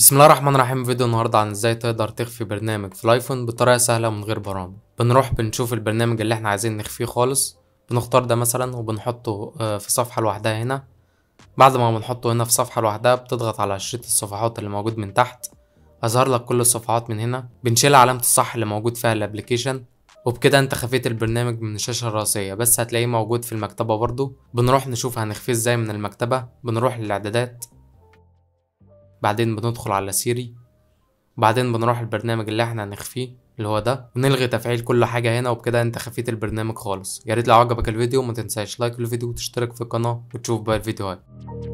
بسم الله الرحمن الرحيم. فيديو النهارده عن ازاي تقدر تخفي برنامج في الايفون بطريقه سهله ومن غير برامج. بنروح بنشوف البرنامج اللي احنا عايزين نخفيه خالص، بنختار ده مثلا وبنحطه في صفحه لوحدها هنا. بعد ما بنحطه هنا في صفحه لوحدها بتضغط على شريط الصفحات اللي موجود من تحت، هظهر لك كل الصفحات من هنا. بنشيل علامه الصح اللي موجود فيها الابليكيشن، وبكده انت خفيت البرنامج من الشاشه الرئيسيه، بس هتلاقيه موجود في المكتبه برضو. بنروح نشوف هنخفيه ازاي من المكتبه. بنروح للاعدادات، بعدين بندخل على سيري، وبعدين بنروح البرنامج اللي احنا هنخفيه اللي هو ده، ونلغي تفعيل كل حاجة هنا، وبكده انت خفيت البرنامج خالص. يا ريت لو عجبك الفيديو ما تنساش لايك الفيديو وتشترك في القناة وتشوف باقي الفيديوهات.